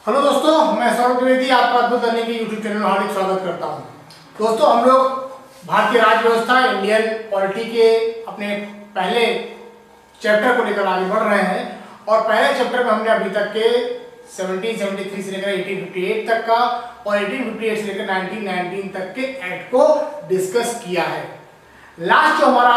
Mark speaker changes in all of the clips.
Speaker 1: Hello दोस्तों, मैं सौरभ द्विवेदी आपका अद्भुत करने के यूट्यूब चैनल में हार्दिक स्वागत करता हूं। दोस्तों, हम लोग भारतीय राज्य व्यवस्था इंडियन पॉलिटी के अपने पहले चैप्टर को लेकर आगे बढ़ रहे हैं और पहले चैप्टर में हमने अभी तक के 1773 से लेकर 1858 तक का और 1858 से लेकर 1919 तक के एक्ट को डिस्कस किया है। लास्ट जो हमारा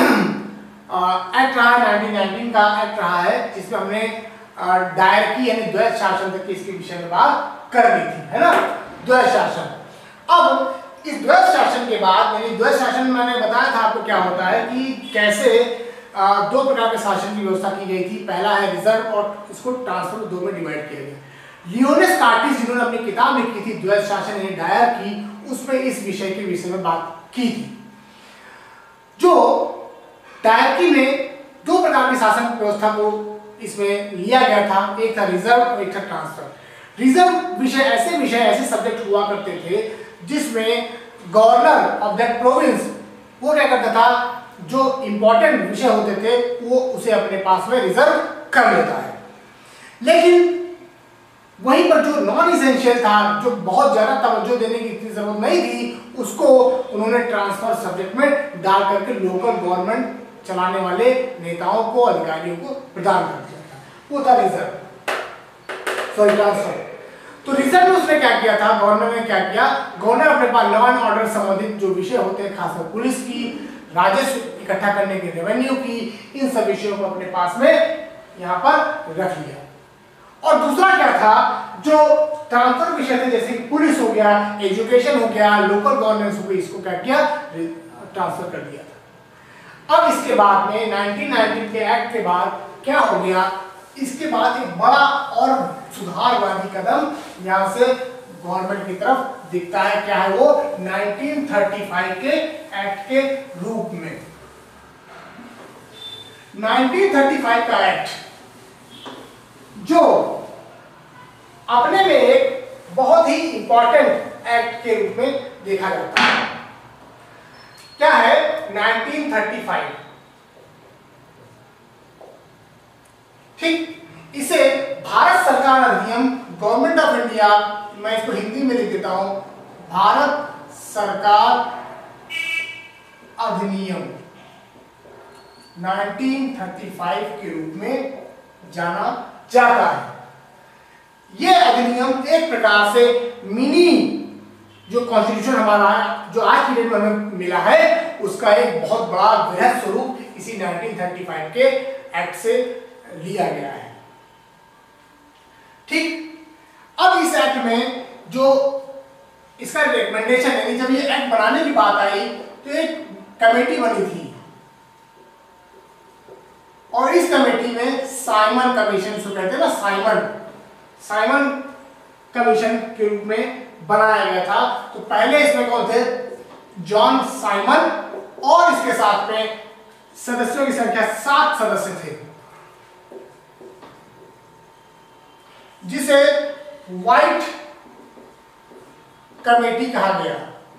Speaker 1: एक्ट रहा है 1919 का एक्ट रहा है, जिसमें हमने दायर की यानी द्वैध शासन तक की इसके विषय में बात कर ली थी, है ना। द्वैध शासन। अब इस द्वैध शासन के बाद यानी द्वैध शासन में मैंने बताया था आपको क्या होता है कि कैसे दो प्रकार के शासन की व्यवस्था की गई थी। पहला है रिजर्व और इसको ट्रांसफर दो में डिवाइड किया गया। लियोनेस कार्टिस जिन्होंने अपनी किताब लिखी थी द्वैध शासन यानी दायर की, उसमें इस विषय के विषय में बात की थी। जो डायरकी में दो प्रकार की शासन व्यवस्था को इसमें लिया गया था, एक था रिजर्व और एक था ट्रांसफर। रिजर्व विषय ऐसे सब्जेक्ट हुआ करते थे जिसमें गवर्नर ऑफ दैट प्रोविंस वो क्या करता था, जो इंपॉर्टेंट विषय होते थे वो उसे अपने पास में रिजर्व कर लेता है। लेकिन वहीं पर जो नॉन इसेंशियल था, जो बहुत ज्यादा तवज्जो देने की इतनी जरूरत नहीं थी, उसको उन्होंने ट्रांसफर सब्जेक्ट में डाल करके लोकल गवर्नमेंट चलाने वाले नेताओं को, अधिकारियों को प्रदान कर दिया था। वो था रिजर्व, सॉरी ट्रांसफर। तो रिजर्व में उसने क्या किया था, गवर्नर ने क्या किया, गवर्नर अपने पास लॉ एंड ऑर्डर संबंधित जो विषय होते हैं, खासकर पुलिस की, राजस्व इकट्ठा करने की, रेवेन्यू की, इन सब विषयों को अपने पास में यहाँ पर रख लिया। और दूसरा क्या था, जो ट्रांसफर विषय थे जैसे कि पुलिस हो गया, एजुकेशन हो गया, लोकल गवर्नेंस हो गई, इसको क्या किया, ट्रांसफर कर दिया था। अब इसके बाद में 1919 के एक्ट के बाद क्या हो गया, इसके बाद एक बड़ा और सुधारवादी कदम यहां से गवर्नमेंट की तरफ दिखता है। क्या है वो, 1935 के एक्ट के रूप में। 1935 का एक्ट जो अपने में एक बहुत ही इंपॉर्टेंट एक्ट के रूप में देखा जाता है। क्या है 1935, ठीक। इसे भारत सरकार अधिनियम, गवर्नमेंट ऑफ इंडिया, मैं इसको हिंदी में लिख देता हूं, भारत सरकार अधिनियम 1935 के रूप में जाना जाता है। यह अधिनियम एक प्रकार से मिनी जो कॉन्स्टिट्यूशन हमारा जो आज की डेट में हमें मिला है, उसका एक बहुत बड़ा वृहद स्वरूप इसी 1935 के एक्ट से लिया गया है, ठीक। अब इस एक्ट में जो इसका रिकमेंडेशन यानी जब ये एक्ट बनाने की बात आई तो एक कमेटी बनी थी और इस कमेटी में साइमन कमीशन, जो कहते हैं ना साइमन कमीशन के रूप में बनाया गया था। तो पहले इसमें कौन थे, जॉन साइमन, और इसके साथ में सदस्यों की संख्या 7 सदस्य थे, जिसे व्हाइट कमेटी कहा गया।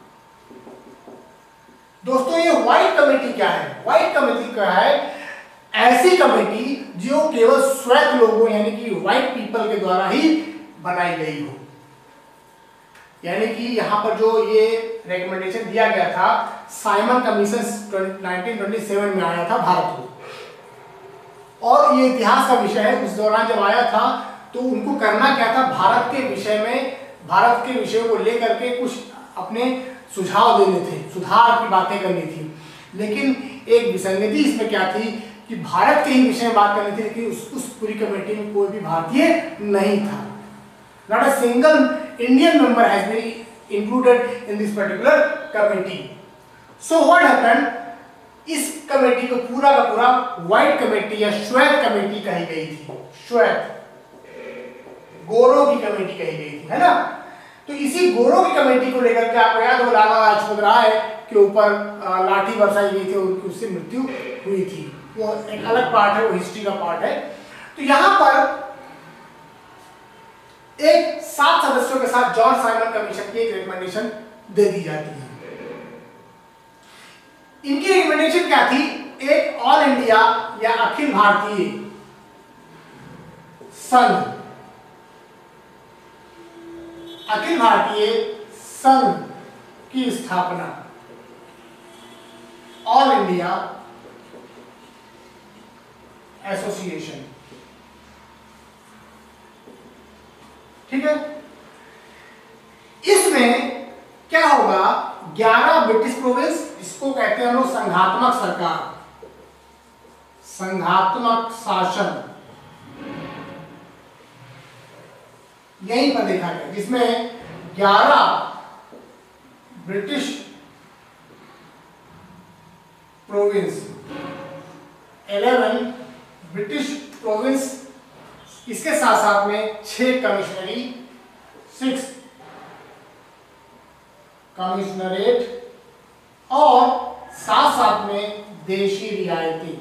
Speaker 1: दोस्तों, ये व्हाइट कमेटी क्या है, व्हाइट कमेटी क्या है, ऐसी कमेटी जो केवल श्वेत लोगों यानी कि व्हाइट पीपल के द्वारा ही बनाई गई हो। यानी कि यहां पर जो ये रिकमेंडेशन दिया गया था, साइमन कमीशन 1927 में आया था भारत को, और ये इतिहास का विषय है। उस दौरान जब आया था तो उनको करना क्या था, भारत के विषयों को लेकर के कुछ अपने सुझाव देने थे, सुधार की बातें करनी थी। लेकिन एक विसंगति इसमें क्या थी कि भारत के ही विषय में बात करनी थी, लेकिन उस पूरी कमेटी में कोई भी भारतीय नहीं था। Not a single Indian member has been included in this particular committee. So what happened? इस कमेटी को पूरा का पूरा व्हाइट कमेटी या श्वेत कमेटी कही गई थी, श्वेत गोरों की कमेटी कही गई थी, है ना। तो इसी गोरों की कमेटी को लेकर के आपको याद हो, लाला लाजपत राय के ऊपर लाठी बरसाई गई थी और उनकी उससे मृत्यु हुई थी। वो एक अलग पार्ट है, वो हिस्ट्री का पार्ट है। तो यहां पर एक 7 सदस्यों के साथ जॉन साइमन कमीशन की एक रिकमेंडेशन दे दी जाती है। इनकी रिकमेंडेशन क्या थी, एक ऑल इंडिया या अखिल भारतीय संघ अखिल भारतीय संघ की स्थापना, ऑल इंडिया एसोसिएशन। ठीक है, इसमें क्या होगा, 11 ब्रिटिश प्रोविंस, इसको कहते हैं हम लोग संघात्मक सरकार, संघात्मक शासन, यहीं पर देखा गया, जिसमें 11 ब्रिटिश प्रोविंस, 11 ब्रिटिश प्रोविंस, इसके साथ साथ में 6 कमिश्नरी, 6 कमिश्नरेट, और साथ साथ में देशी रियायतें।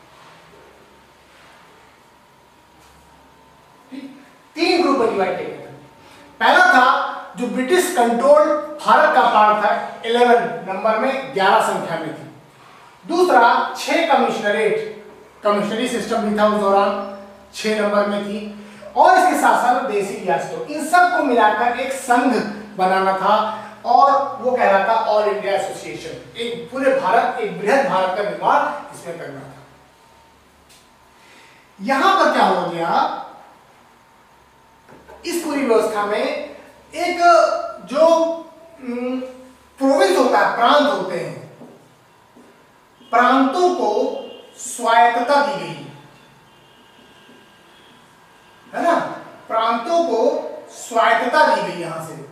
Speaker 1: 3 ग्रुप में डिवाइड किया गया। पहला था जो ब्रिटिश कंट्रोल भारत का पार्ट था, 11 नंबर में, 11 संख्या में थी। दूसरा 6 कमिश्नरेट, कमिश्नरी सिस्टम भी था उस दौरान, 6 नंबर में थी, और इसके साथ साथ देशी रियासतों, इन सबको मिलाकर एक संघ बनाना था, और वो कह रहा था ऑल इंडिया एसोसिएशन, एक पूरे भारत, एक बृहद भारत का निर्माण इसमें करना था। यहां पर क्या हो गया, इस पूरी व्यवस्था में एक जो प्रोविंस होता है, प्रांत होते हैं, प्रांतों को स्वायत्तता दी गई है ना, प्रांतों को स्वायत्तता दी गई यहां से।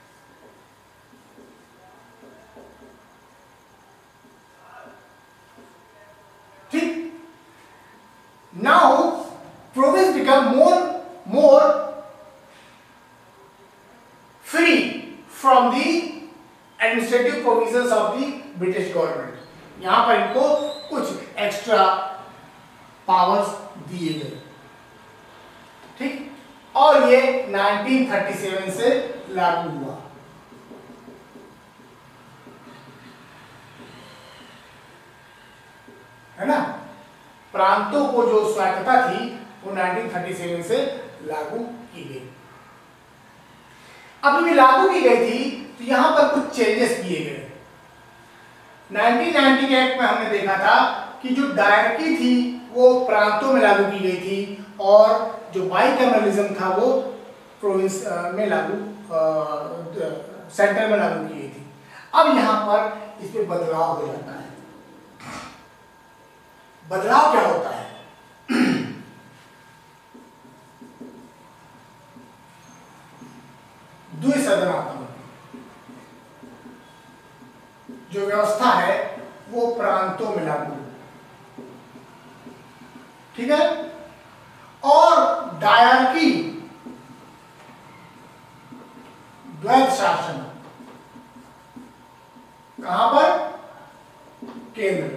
Speaker 1: ठीक, now province become more free from the administrative provisions of the British government. यहां पर इनको कुछ एक्स्ट्रा पावर्स दिए गए। ठीक, और ये 1937 से लागू हुआ। है ना, प्रांतों को जो स्वायत्तता थी वो 1937 से लागू की गई। अब जब लागू की गई थी तो यहां पर कुछ चेंजेस किए गए। 1990 के एक्ट में हमने देखा था कि जो डायरकी थी वो प्रांतों में लागू की गई थी, और जो बाइकैमरलिज्म था वो प्रोविंस में लागू, सेंटर में लागू की गई थी। अब यहां पर इसमें बदलाव हो जाता है। बदलाव क्या होता है, द्विसदनात्मक जो व्यवस्था है वो प्रांतों में लागू। ठीक है, और डायरकी, द्वैत शासन, कहां पर, केंद्र।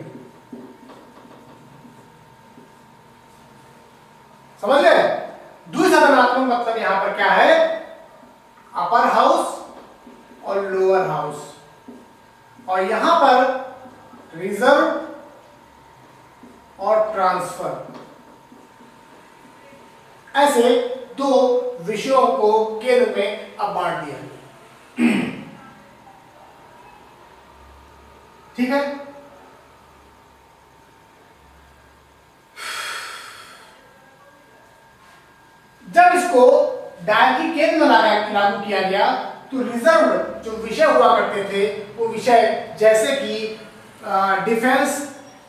Speaker 1: समझ गए, द्विसदनात्मक मतलब यहां पर क्या है, अपर हाउस और लोअर हाउस, और यहां पर रिजर्व और ट्रांसफर, ऐसे 2 विषयों को केंद्र में अब बांट दिया गया। ठीक है, जब इसको डायरकी केंद्र में लागू किया गया तो रिजर्व जो विषय हुआ करते थे वो विषय जैसे कि डिफेंस,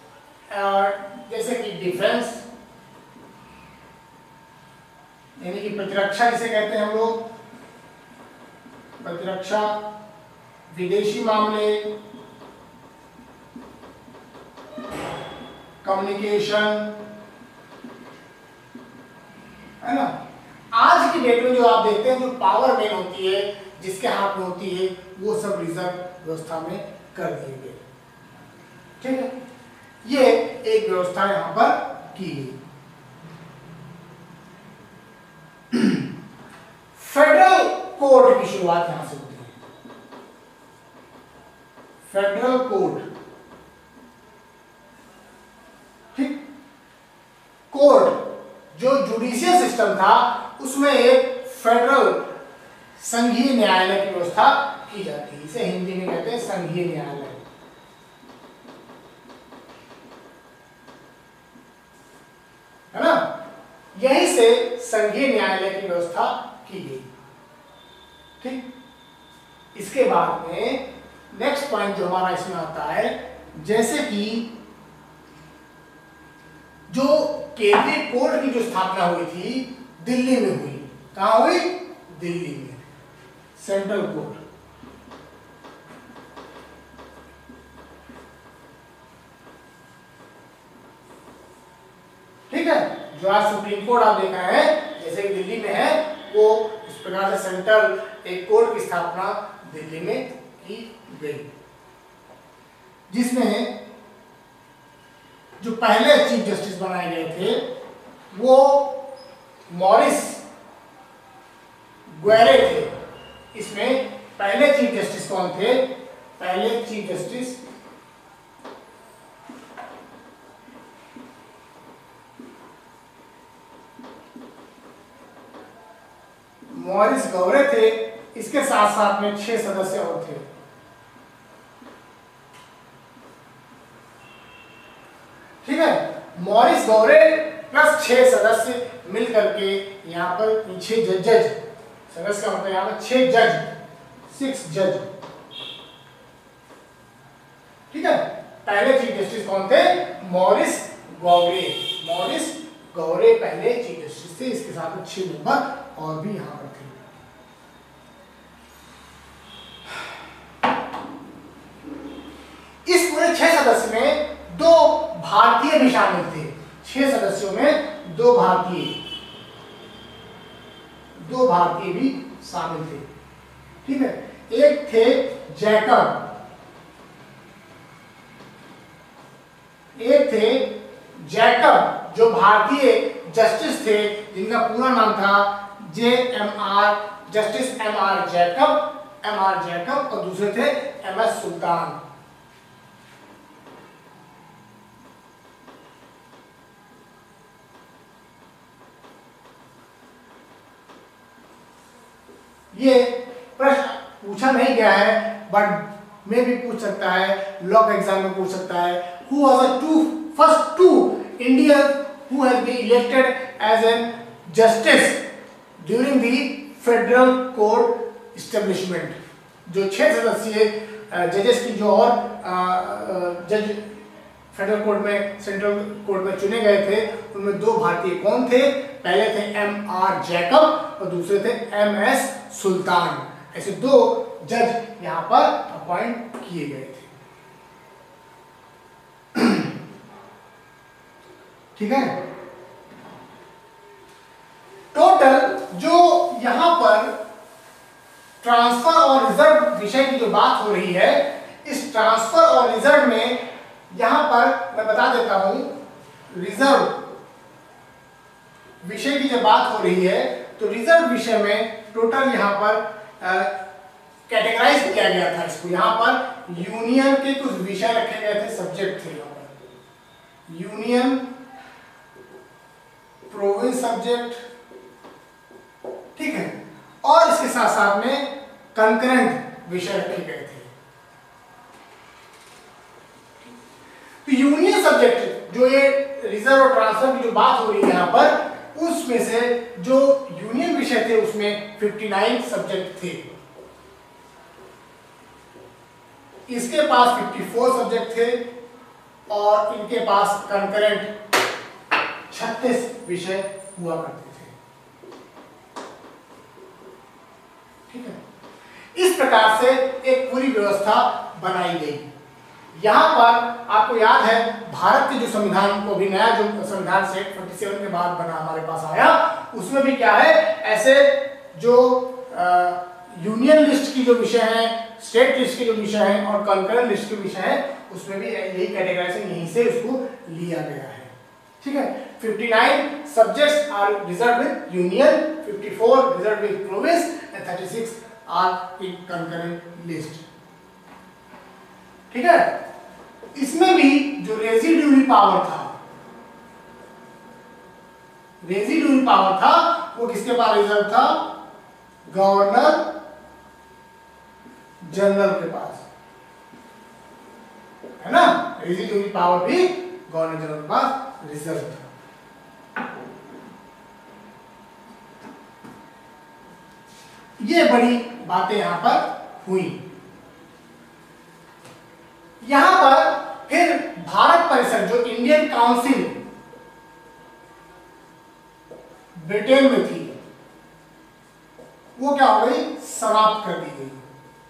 Speaker 1: यानी कि प्रतिरक्षा जिसे कहते हैं हम लोग, प्रतिरक्षा, विदेशी मामले, कम्युनिकेशन, है ना। आज की डेट में जो आप देखते हैं, जो पावर मेन होती है, जिसके हाथ में होती है, वो सब रिजर्व व्यवस्था में कर दिए गए। ठीक है, ये एक व्यवस्था यहां पर की गई। फेडरल कोड की शुरुआत यहां से होती है। फेडरल कोड, ठीक, कोड जो जुडिशियल सिस्टम था उसमें एक फेडरल संघीय न्यायालय की व्यवस्था की जाती है। इसे हिंदी में कहते हैं संघीय न्यायालय। है ना? यहीं से संघीय न्यायालय की व्यवस्था की गई। ठीक, इसके बाद में नेक्स्ट पॉइंट जो हमारा इसमें आता है, जैसे कि जो केंद्रीय कोर्ट की जो स्थापना हुई थी दिल्ली में हुई। कहां हुई? दिल्ली में, सेंट्रल कोर्ट। ठीक है, जो आज सुप्रीम कोर्ट आप देख रहे हैं जैसे कि दिल्ली में है, वो इस प्रकार से सेंट्रल एक कोर्ट की स्थापना दिल्ली में की गई, जिसमें जो पहले चीफ जस्टिस बनाए गए थे वो मॉरिस ग्वेरे थे। इसमें पहले चीफ जस्टिस कौन थे? पहले चीफ जस्टिस मॉरिस ग्वेरे थे। इसके साथ साथ में 6 सदस्य और थे। ठीक है, मॉरिस ग्वेरे प्लस 6 सदस्य मिलकर के यहाँ पर 6 जज, सदस्य का मतलब यहाँ पर 6 जज, 6 जज। ठीक है, पहले चीफ जस्टिस कौन थे? मॉरिस ग्वेरे। मॉरिस ग्वेरे पहले चीफ जस्टिस थे। इसके साथ में 6 मेंबर और भी यहाँ पर थे। इस पूरे 6 सदस्य में 2 भारतीय भी शामिल थे। 6 सदस्यों में 2 भारतीय भी शामिल थे। ठीक है, एक थे जैकब, जो भारतीय जस्टिस थे, जिनका पूरा नाम था जस्टिस एम.आर. जैकब, और दूसरे थे एम.एस. सुल्तान। ये प्रश्न पूछा नहीं गया है, बट में भी पूछ सकता है, लॉ के एग्जाम में पूछ सकता है। Who was the first two Indians who have been elected as a justice during the federal court establishment? जो 6 सदस्यीय जजेस की जो और जज फेडरल कोर्ट में, सेंट्रल कोर्ट में चुने गए थे, उनमें 2 भारतीय कौन थे? पहले थे एम.आर. जैकब और दूसरे थे एम.एस. सुल्तान। ऐसे 2 जज यहाँ पर अपॉइंट किए गए थे। ठीक है, टोटल जो यहाँ पर ट्रांसफर और रिजर्व विषय की जो बात हो रही है, इस ट्रांसफर और रिजर्व में यहां पर मैं बता देता हूं, रिजर्व विषय की जब बात हो रही है तो रिजर्व विषय में टोटल यहां पर कैटेगराइज किया गया था इसको। यहां पर यूनियन के कुछ विषय रखे गए थे, सब्जेक्ट थे यहां पर यूनियन, प्रोविंस सब्जेक्ट। ठीक है, और इसके साथ साथ में कंकरेंट विषय रखे गए थे। तो यूनियन सब्जेक्ट जो ये रिजर्व और ट्रांसफर की जो बात हो रही है यहां पर, उसमें से जो यूनियन विषय थे उसमें 59 सब्जेक्ट थे। इसके पास 54 सब्जेक्ट थे और इनके पास कंकरेंट 36 विषय हुआ करते थे। ठीक है, इस प्रकार से एक पूरी व्यवस्था बनाई गई। यहां पर आपको याद है भारत के जो संविधान को भी नया जो संविधान सेट 47 के बाद बना हमारे पास आया, उसमें भी क्या है, ऐसे जो यूनियन लिस्ट की जो विषय है, स्टेट लिस्ट के जो विषय है और कंकरेंट लिस्ट के विषय है, उसमें भी यही कैटेगराइजेशन यहीं से उसको लिया गया है। ठीक है, 59 subjects are reserved with union, 54 reserved with province and 36 are in concurrent list. ठीक है, इसमें भी जो रेजिड्यूरी पावर था, वो किसके पास रिजर्व था? गवर्नर जनरल के पास, है ना, एग्जीक्यूटिव पावर भी गवर्नर जनरल के पास रिजर्व था। ये बड़ी बातें यहां पर हुई। यहां पर फिर भारत परिषद जो इंडियन काउंसिल ब्रिटेन में थी, वो क्या हो गई, समाप्त कर दी गई।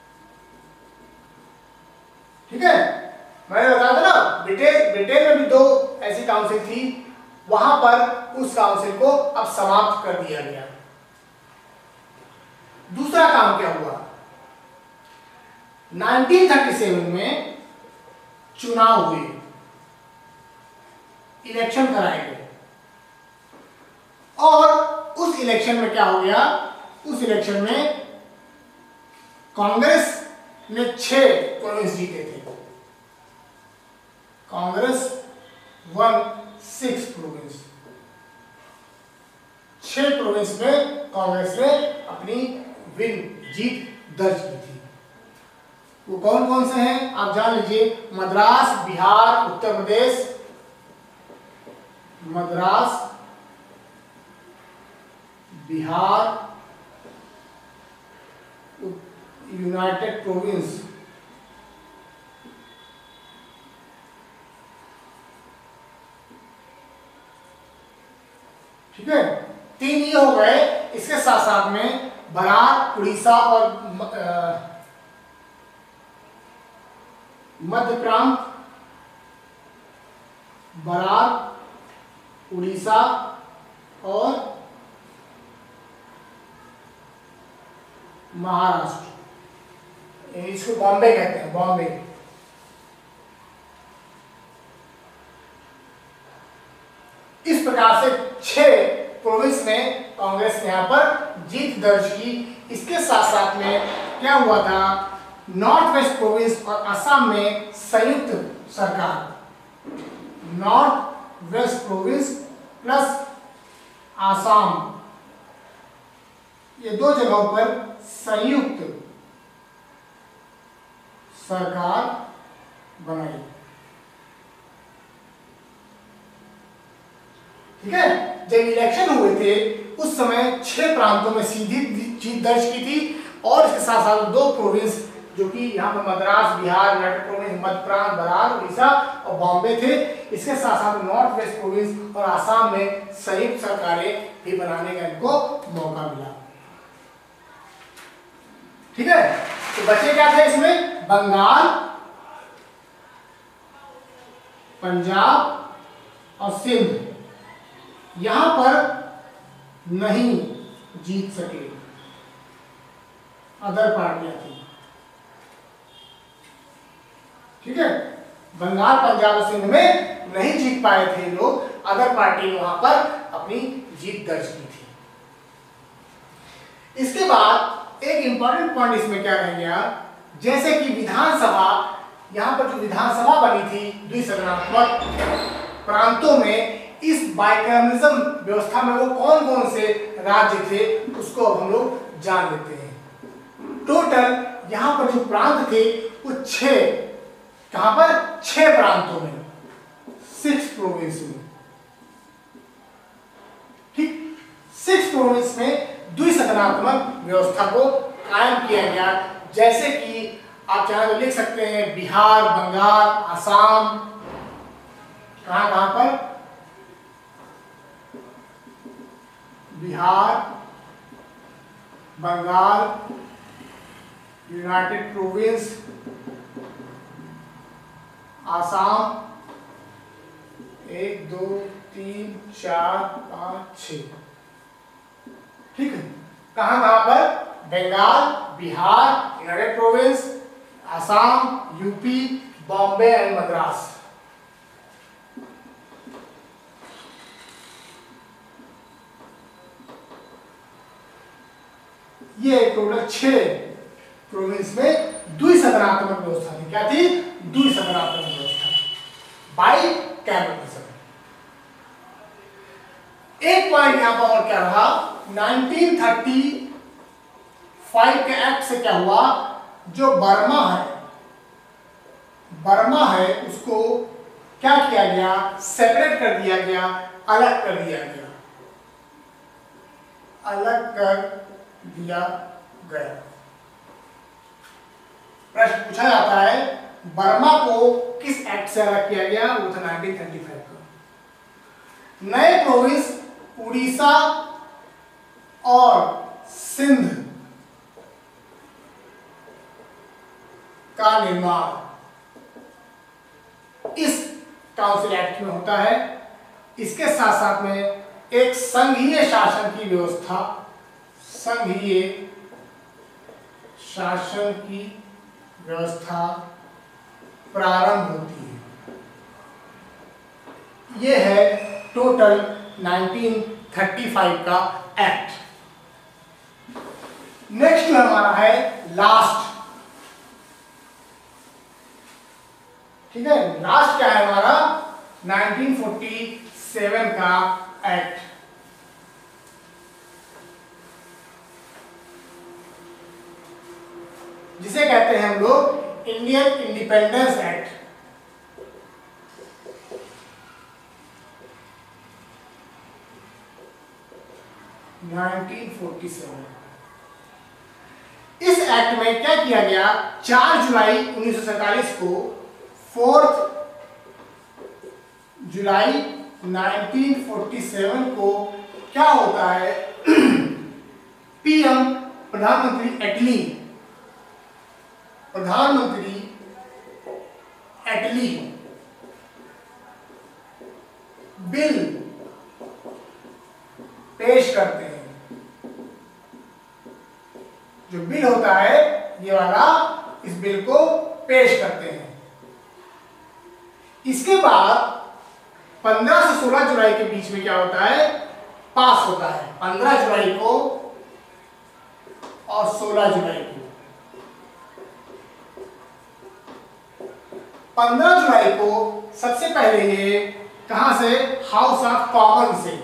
Speaker 1: ठीक है, मैंने बताया था ना, ब्रिटेन में भी दो ऐसी काउंसिल थी, वहां पर उस काउंसिल को अब समाप्त कर दिया गया। दूसरा काम क्या हुआ, 1937 में चुनाव हुए, इलेक्शन कराए गए, और उस इलेक्शन में क्या हो गया, उस इलेक्शन में कांग्रेस ने 6 प्रोविंस जीते थे। कांग्रेस वन 6 प्रोविंस, 6 प्रोविंस में कांग्रेस ने अपनी जीत दर्ज की थी। वो कौन कौन से हैं आप जान लीजिए, मद्रास, बिहार, उत्तर प्रदेश, मद्रास, बिहार, यूनाइटेड प्रोविंस, ठीक है, 3 ये हो गए। इसके साथ साथ में बराक, उड़ीसा और मध्य प्रांत, बराक, उड़ीसा और महाराष्ट्र, इसको बॉम्बे कहते हैं, बॉम्बे। इस प्रकार से 6 प्रोविंस में कांग्रेस ने यहां पर जीत दर्ज की। इसके साथ साथ में क्या हुआ था, नॉर्थ वेस्ट प्रोविंस और असम में संयुक्त सरकार, north west province plus Assam, ये 2 जगहों पर संयुक्त सरकार बनाई। ठीक है, जब इलेक्शन हुए थे उस समय 6 प्रांतों में सीधी जीत दर्ज की थी, और इसके साथ साथ 2 प्रोविंस जो कि यहाँ पर मद्रास, बिहार, यूनाइटेड प्रोविंस, मध्य प्रांत, बराक, उड़ीसा और बॉम्बे थे। इसके साथ साथ नॉर्थ वेस्ट प्रोविंस और आसाम में संयुक्त सरकारें भी बनाने का इनको मौका मिला। ठीक है, तो बचे क्या थे इसमें, बंगाल, पंजाब और सिंध, यहां पर नहीं जीत सके, अदर पार्टियां थी। ठीक है, बंगाल, पंजाब और सिंध में नहीं जीत पाए थे लोग, अदर पार्टी ने वहां पर अपनी जीत दर्ज की थी। इसके बाद एक इंपॉर्टेंट पॉइंट इसमें क्या रह गया, जैसे कि विधानसभा, यहां पर जो विधानसभा बनी थी द्विसदनात्मक प्रांतों में, इस बाइकैमरिज्म व्यवस्था में वो कौन कौन से राज्य थे उसको अब हम लोग जान लेते हैं। टोटल यहां पर जो प्रांत थे वो 6, कहां पर, 6 प्रांतों में, 6 प्रोविंस में। ठीक, 6 प्रोविंस में द्विसदनात्मक व्यवस्था को कायम किया गया। जैसे कि आप चाहे तो लिख सकते हैं बिहार, बंगाल, आसाम, कहां कहां पर, बिहार, बंगाल, यूनाइटेड प्रोविंस, आसाम, 1 2 3 4 5 6। ठीक है, कहां कहां पर, Bengal, Bihar, united province, Assam, UP, Bombay and Madras. ये टोटल 6 प्रोविंस में द्विसदनात्मक व्यवस्था थी। क्या थी, द्विसदनात्मक व्यवस्था, बाइकैमरिज्म। एक पॉइंट यहां पर और क्या रहा, 1930 के एक्ट से क्या हुआ, जो बर्मा है उसको क्या किया गया, सेपरेट कर दिया गया, अलग कर दिया गया, प्रश्न पूछा जाता है बर्मा को किस एक्ट से अलग किया गया, वो था 1935 का। नए प्रोविंस उड़ीसा और सिंध का निर्माण इस काउंसिल एक्ट में होता है। इसके साथ साथ में एक संघीय शासन की व्यवस्था, संघीय शासन की व्यवस्था प्रारंभ होती है। यह है टोटल 1935 का एक्ट। नेक्स्ट हमारा है लास्ट, ठीक है। लास्ट क्या है हमारा, 1947 का एक्ट। जिसे कहते हैं हम लोग इंडियन इंडिपेंडेंस एक्ट। इस एक्ट में क्या किया गया, 4 जुलाई 1947 को 4 जुलाई 1947 को क्या होता है, पीएम प्रधानमंत्री एटली बिल पेश करते हैं। जो बिल होता है ये वाला, इस बिल को पेश करते हैं। इसके बाद 15 से 16 जुलाई के बीच में क्या होता है, पास होता है। 15 जुलाई को और 16 जुलाई को। 15 जुलाई को सबसे पहले ये कहां से, हाउस ऑफ कॉमन से,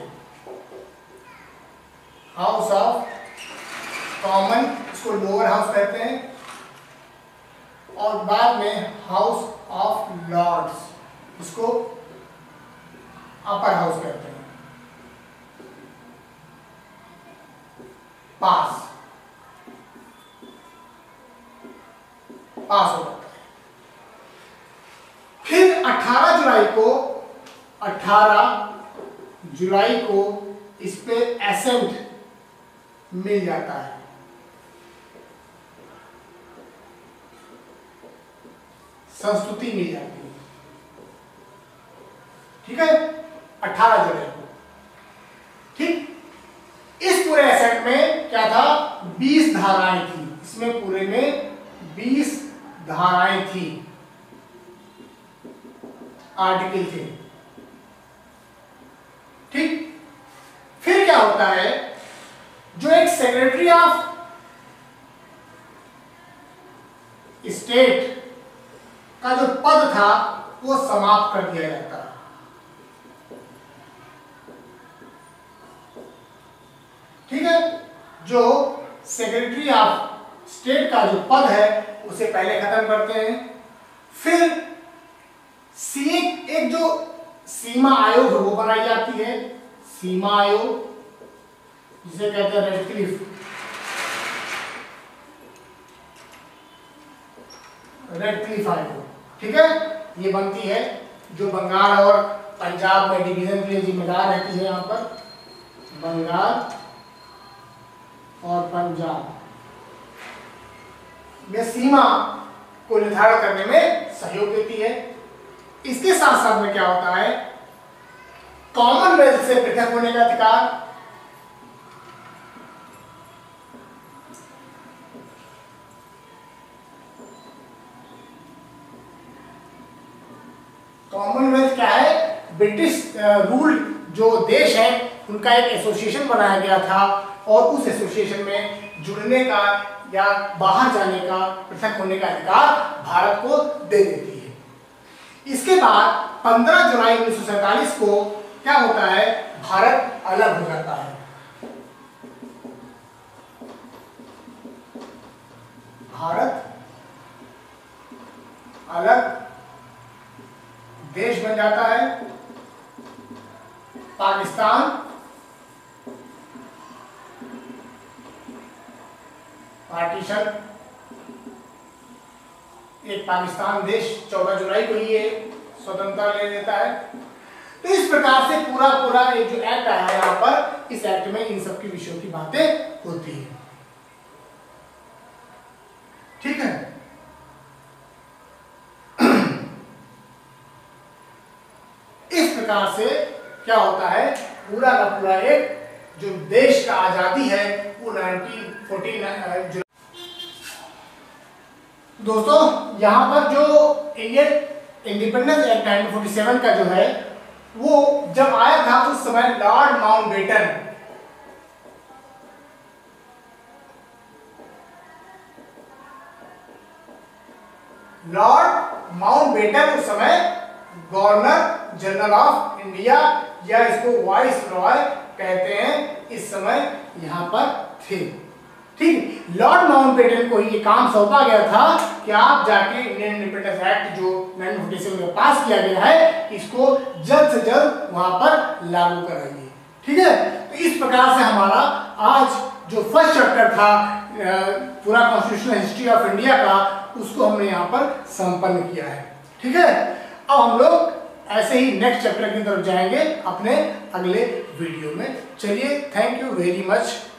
Speaker 1: हाउस ऑफ कॉमन, इसको लोअर हाउस कहते हैं, और बाद में हाउस ऑफ लॉर्ड्स, इसको अपर हाउस कहते हैं, पास हो जाता है। फिर 18 जुलाई को इस पे एसेंट मिल जाता है। संस्तुति मिल जाती है, ठीक है, 18 जुलाई को। ठीक, इस पूरे एसेंट में क्या था, 20 धाराएं थी। इसमें पूरे में 20 धाराएं थी, आर्टिकल थे। ठीक, फिर क्या होता है, जो एक सेक्रेटरी ऑफ स्टेट का जो पद था वो समाप्त कर दिया जाता है। ठीक है, जो सेक्रेटरी ऑफ स्टेट का जो पद है उसे पहले खत्म करते हैं। फिर एक जो सीमा आयोग है वो बनाई जाती है, सीमा आयोग, जिसे कहते हैं रेडक्लिफ आयोग। ठीक है, ये बनती है, जो बंगाल और पंजाब में डिवीजन के लिए जिम्मेदार रहती है। यहाँ पर बंगाल और पंजाब में सीमा को निर्धारण करने में सहयोग देती है। इसके साथ साथ में क्या होता है, कॉमनवेल्थ से पृथक होने का अधिकार, कॉमनवेल्थ क्या है, ब्रिटिश रूल जो देश है उनका एक एसोसिएशन बनाया गया था, और उस एसोसिएशन में जुड़ने का या बाहर जाने का, पृथक होने का अधिकार भारत को दे देती है। इसके बाद 15 जुलाई 1947 को क्या होता है, भारत अलग हो जाता है। भारत अलग देश बन जाता है, पाकिस्तान पार्टीशन, एक पाकिस्तान देश 14 जुलाई को ही ये स्वतंत्रता ले लेता है। तो इस प्रकार से पूरा ये जो एक्ट आया है यहाँ पर, इस एक्ट में इन सब की विषयों की बातें होती है। ठीक है, इस प्रकार से क्या होता है, पूरा का पूरा एक जो देश का आजादी है वो 1949 दोस्तों, यहां पर जो इंडियन इंडिपेंडेंस एक्ट 1947 का जो है वो जब आया था उस समय लॉर्ड माउंटबेटन उस समय गवर्नर जनरल ऑफ इंडिया या इसको वाइस रॉय कहते हैं, इस समय यहां पर थे। ठीक, लॉर्ड माउंटबेटन को ये काम सौंपा गया था कि आप जाके इंडियन इंडिपेंडेंस एक्ट जो 1947 में पास किया गया है, इसको जल्द से जल्द वहां पर लागू कराइए। ठीक है, तो इस प्रकार से हमारा आज जो फर्स्ट चैप्टर था पूरा कॉन्स्टिट्यूशनल हिस्ट्री ऑफ इंडिया का, उसको हमने यहाँ पर संपन्न किया है। ठीक है, अब हम लोग ऐसे ही नेक्स्ट चैप्टर की तरफ जाएंगे अपने अगले वीडियो में। चलिए, थैंक यू वेरी मच।